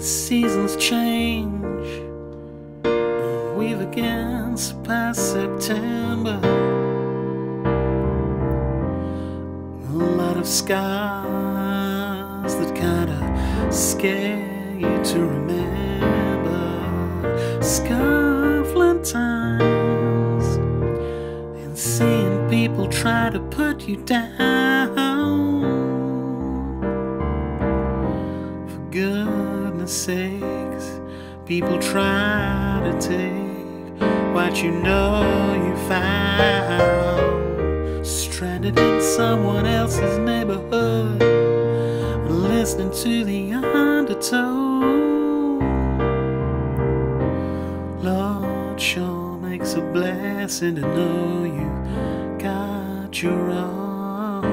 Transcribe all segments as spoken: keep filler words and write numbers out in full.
seasons change. We've again surpassed September. A lot of scars that kinda scare you to remember. Scuffling times and seeing people try to put you down. For goodness sakes, people try to take what you know you found. Stranded in someone else's neighborhood, listening to the undertow. Lord sure makes a blessing to know you got your own.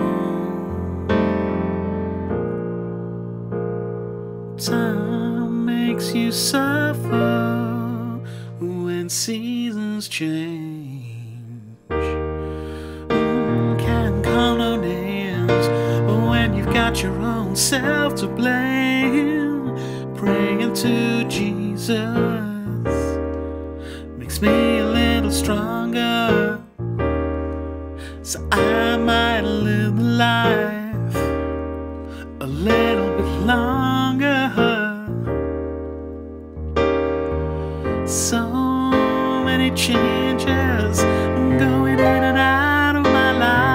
Time makes you suffer when seasons change. Mm, can't call no names when you've got your own self to blame. Praying to Jesus makes me a little stronger, so I might live the life a little bit longer. So many changes going in and out of my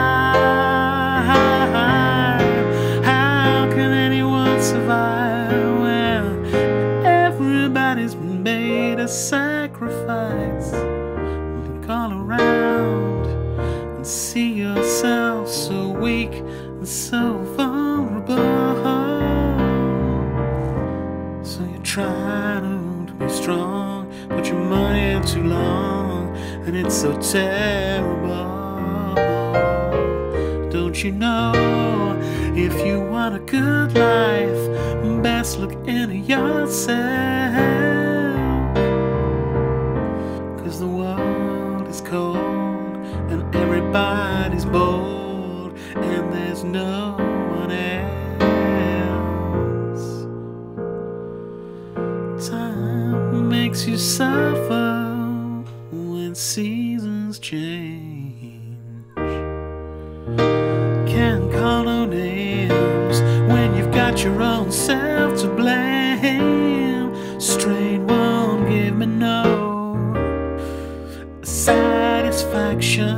life. How can anyone survive when everybody's been made a sacrifice? Look all around and see yourself so weak and so vulnerable. So you try to be strong, but your money ain't too long, and it's so terrible. Don't you know, if you want a good life, best look into yourself. Cause the world is cold and everybody's bold, and there's no one else. Time makes you suffer when seasons change. Can't call no names when you've got your own self to blame. Strain won't give me no satisfaction.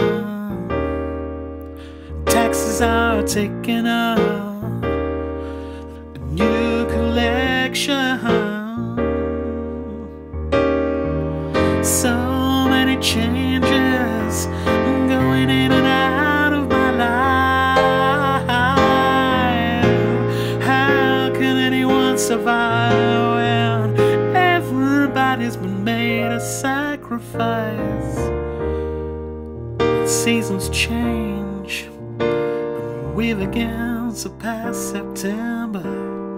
Taxes are taking up a new collection. So many changes going in and out of my life. How can anyone survive when everybody's been made a sacrifice? Seasons change, we've again surpassed September.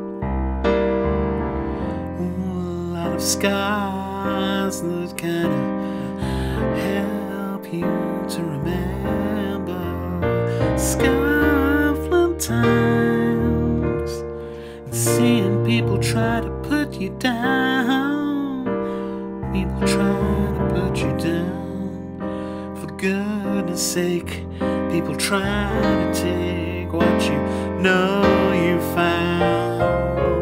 A lot of scars that kind of help you to remember. Scuffling times and seeing people try to put you down. People try to put you down. For goodness sake, people try to take what you know you found.